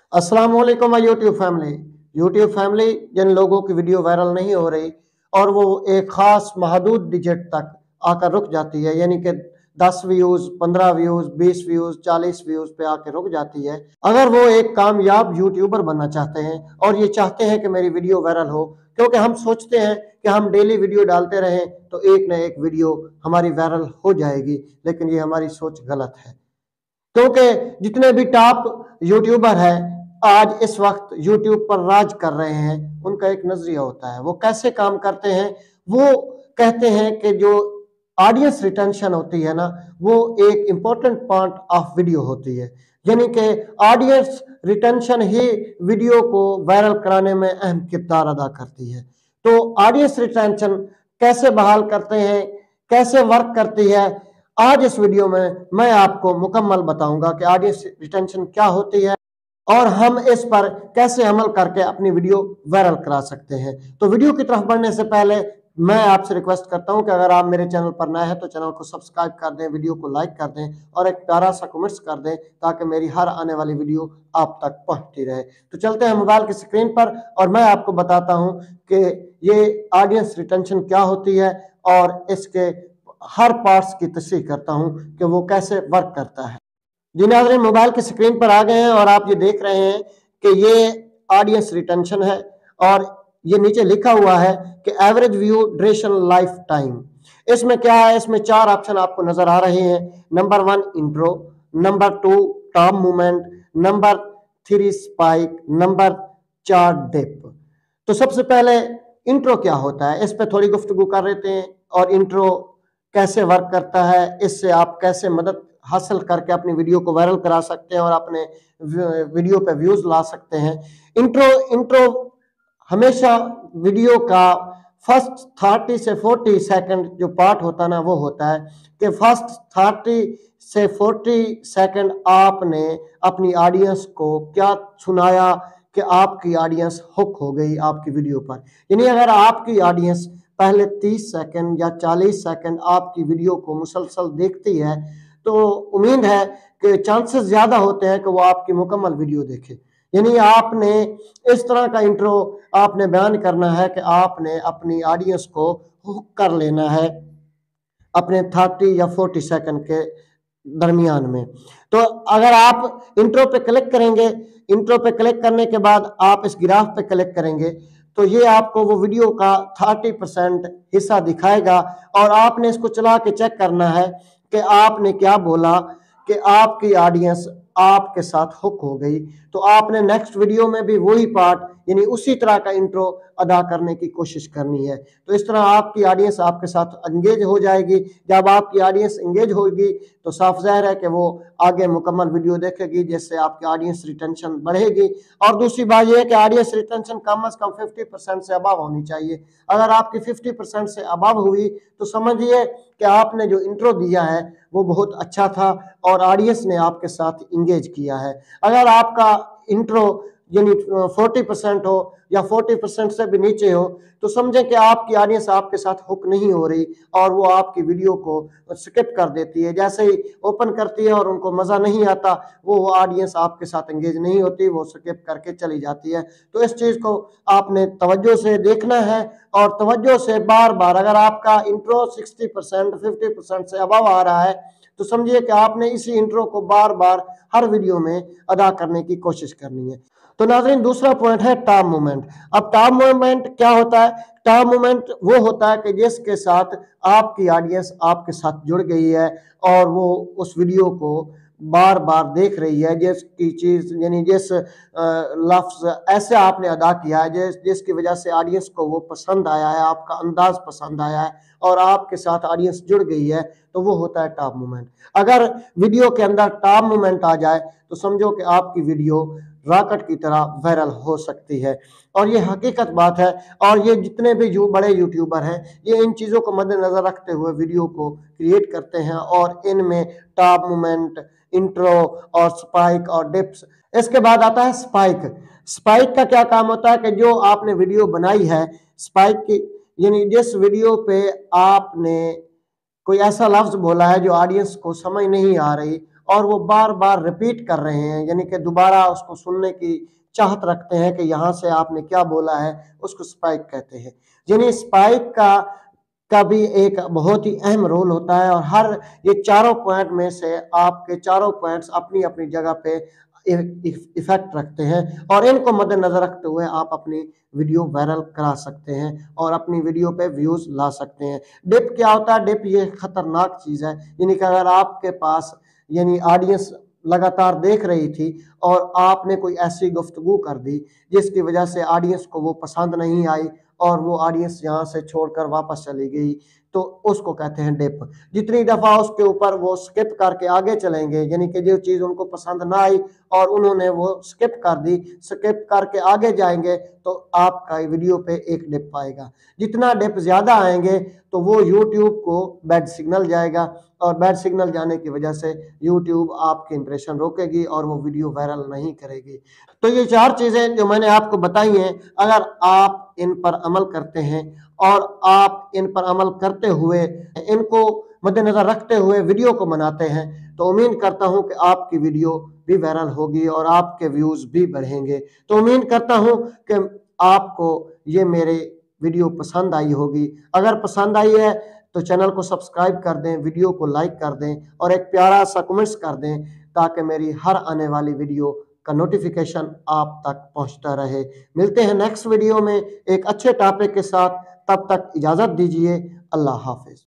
अस्सलाम वालेकुम YouTube family जिन लोगों की वीडियो वायरल नहीं हो रही और वो एक ख़ास महदूद डिजिट तक आकर रुक जाती है, यानी कि 10 व्यूज़, 15 व्यूज़, 20 व्यूज़, 40 व्यूज़ पे आके रुक जाती है। अगर वो एक कामयाब यूट्यूबर बनना चाहते हैं और ये चाहते हैं कि मेरी वीडियो वायरल हो, क्योंकि हम सोचते हैं कि हम डेली वीडियो डालते रहें तो एक न एक वीडियो हमारी वायरल हो जाएगी, लेकिन ये हमारी सोच गलत है। क्योंकि जितने भी टॉप यूट्यूबर हैं आज इस वक्त यूट्यूब पर राज कर रहे हैं, उनका एक नजरिया होता है। वो कैसे काम करते हैं? वो कहते हैं कि जो ऑडियंस रिटेंशन होती है ना, वो एक इंपॉर्टेंट पार्ट ऑफ वीडियो होती है, यानी कि ऑडियंस रिटेंशन ही वीडियो को वायरल कराने में अहम किरदार अदा करती है। तो ऑडियंस रिटेंशन कैसे बहाल करते हैं, कैसे वर्क करती है, आज इस वीडियो में मैं आपको मुकम्मल बताऊंगा कि ऑडियंस रिटेंशन क्या होती है और हम इस पर कैसे अमल करके अपनी वीडियो वायरल करा सकते हैं। तो वीडियो की तरफ बढ़ने से पहले मैं आपसे रिक्वेस्ट करता हूं कि अगर आप मेरे चैनल पर नए हैं तो चैनल को सब्सक्राइब कर दें, वीडियो को लाइक कर दें और एक प्यारा सा कमेंट्स कर दें ताकि मेरी हर आने वाली वीडियो आप तक पहुंचती रहे। तो चलते हैं मोबाइल की स्क्रीन पर और मैं आपको बताता हूं कि ये ऑडियंस रिटेंशन क्या होती है और इसके हर पार्ट्स की तस्दीक करता हूं कि वो कैसे वर्क करता है। जी नाज़रीन, मोबाइल की स्क्रीन पर आ गए हैं और आप ये देख रहे हैं कि ये ऑडियंस रिटेंशन है और ये नीचे लिखा हुआ है कि average view duration lifetime. इसमें क्या है? इसमें 4 ऑप्शन आपको नजर आ रहे हैं। Number 1 intro, number 2 top movement, number 3 spike, number 4 dip. तो सबसे पहले इंट्रो क्या होता है, इस पे थोड़ी गुफ्तगू कर लेते हैं और इंट्रो कैसे वर्क करता है, इससे आप कैसे मदद हासिल करके अपनी वीडियो को वायरल करा सकते हैं और अपने वीडियो पे व्यूज ला सकते हैं। इंट्रो हमेशा वीडियो का फर्स्ट 30 से 40 सेकंड जो पार्ट होता है ना, वो होता है कि फर्स्ट 30 से 40 सेकंड आपने अपनी ऑडियंस को क्या सुनाया कि आपकी ऑडियंस हुक हो गई आपकी वीडियो पर। यानी अगर आपकी ऑडियंस पहले 30 सेकंड या 40 सेकंड आपकी वीडियो को मुसलसल देखती है तो उम्मीद है कि चांसेस ज्यादा होते हैं कि वो आपकी मुकम्मल वीडियो देखे। यानी आपने इस तरह का इंट्रो आपने बयान करना है कि आपने अपनी ऑडियंस को हुक कर लेना है अपने 30 या 40 सेकंड के दरमियान में। तो अगर आप इंट्रो पे क्लिक करेंगे, इंट्रो पे क्लिक करने के बाद आप इस ग्राफ पे क्लिक करेंगे तो ये आपको वो वीडियो का 30% हिस्सा दिखाएगा और आपने इसको चला के चेक करना है कि आपने क्या बोला कि आपकी ऑडियंस आपके साथ हुक हो गई। तो आपने नेक्स्ट वीडियो में भी वही पार्ट यानी उसी तरह का इंट्रो अदा करने की कोशिश करनी है। तो इस तरह आपकी ऑडियंस आपके साथ एंगेज हो जाएगी। जब आपकी ऑडियंस एंगेज होगी तो साफ ज़ाहिर है कि वो आगे मुकम्मल वीडियो देखेगी, जिससे आपकी ऑडियंस रिटेंशन बढ़ेगी। और दूसरी बात यह है कि ऑडियंस रिटेंशन कम अज़ कम 50% से अबव होनी चाहिए। अगर आपकी 50% से अबव हुई तो समझिए कि आपने जो इंट्रो दिया है वो बहुत अच्छा था और ऑडियंस ने आपके साथ इंगेज किया है। अगर आपका इंट्रो यानी 40% हो या 40% से भी नीचे हो तो समझें कि आपकी ऑडियंस आपके साथ हुक नहीं हो रही और वो आपकी वीडियो को स्किप कर देती है। जैसे ही ओपन करती है और उनको मज़ा नहीं आता, वो ऑडियंस आपके साथ एंगेज नहीं होती, वो स्किप करके चली जाती है। तो इस चीज़ को आपने तवज्जो से देखना है और तवज्जो से बार बार, अगर आपका इंट्रो 60% 50% से अबव आ रहा है तो समझिए कि आपने इसी इंट्रो को बार बार हर वीडियो में अदा करने की कोशिश करनी है। तो नाज़रीन, दूसरा पॉइंट है टॉप मूवमेंट। अब टॉप मूवमेंट क्या होता है? टॉप मूवमेंट वो होता है कि जिसके साथ आपकी ऑडियंस आपके साथ जुड़ गई है और वो उस वीडियो को बार बार देख रही है, जिसकी चीज यानी जिस लफ्ज ऐसे आपने अदा किया है जिसकी वजह से ऑडियंस को वो पसंद आया है, आपका अंदाज पसंद आया है और आपके साथ ऑडियंस जुड़ गई है, तो वो होता है टॉप मूवमेंट। अगर वीडियो के अंदर टॉप मूवमेंट आ जाए तो समझो कि आपकी वीडियो रॉकेट की तरह वायरल हो सकती है और ये हकीकत बात है। और ये जितने भी बड़े यूट्यूबर हैं ये इन चीज़ों को मद्देनजर रखते हुए वीडियो को क्रिएट करते हैं और इनमें टॉप मूवमेंट, इंट्रो और स्पाइक और डिप्स। इसके बाद आता है स्पाइक। स्पाइक का क्या काम होता है कि जो आपने वीडियो बनाई है, स्पाइक की यानी जिस वीडियो पे आपने कोई ऐसा लफ्ज बोला है जो ऑडियंस को समझ नहीं आ रही اور وہ बार बार रिपीट कर रहे हैं, यानी कि दोबारा उसको सुनने की चाहत रखते हैं कि यहाँ से आपने क्या बोला है, उसको स्पाइक कहते हैं। यानी स्पाइक का भी एक बहुत ही अहम रोल होता है और हर ये चारों पॉइंट में से आपके चारों पॉइंट्स अपनी अपनी जगह पे इफेक्ट रखते हैं और इनको मद्देनजर रखते हुए आप अपनी वीडियो वायरल करा सकते हैं और अपनी वीडियो पे व्यूज ला सकते हैं। डिप क्या होता है? डिप ये खतरनाक चीज है, यानी कि अगर आपके पास यानी ऑडियंस लगातार देख रही थी और आपने कोई ऐसी गुफ्तगू कर दी जिसकी वजह से ऑडियंस को वो पसंद नहीं आई और वो ऑडियंस यहाँ से छोड़कर वापस चली गई, तो उसको कहते हैं डिप। जितनी दफा उसके ऊपर वो स्किप करके आगे चलेंगे, यानी कि जो चीज उनको पसंद ना आई और उन्होंने वो स्किप कर दी, स्किप करके आगे जाएंगे तो आपका वीडियो पे एक डिप आएगा। जितना डिप ज्यादा आएंगे तो वो यूट्यूब को बैड सिग्नल जाएगा और बैड सिग्नल जाने की वजह से यूट्यूब आपके इंप्रेशन रोकेगी और वो वीडियो वायरल नहीं करेगी। तो ये 4 चीजें जो मैंने आपको बताई हैं, अगर आप इन पर अमल करते हैं और आप इन पर अमल करते हुए इनको मद्देनजर रखते हुए वीडियो को बनाते हैं, तो उम्मीद करता हूं कि आपकी वीडियो भी वायरल होगी और आपके व्यूज भी बढ़ेंगे। तो उम्मीद करता हूं कि आपको ये मेरे वीडियो पसंद आई होगी। अगर पसंद आई है तो चैनल को सब्सक्राइब कर दें, वीडियो को लाइक कर दें और एक प्यारा सा कमेंट्स कर दें ताकि मेरी हर आने वाली वीडियो का नोटिफिकेशन आप तक पहुंचता रहे। मिलते हैं नेक्स्ट वीडियो में एक अच्छे टॉपिक के साथ, तब तक इजाजत दीजिए। अल्लाह हाफिज।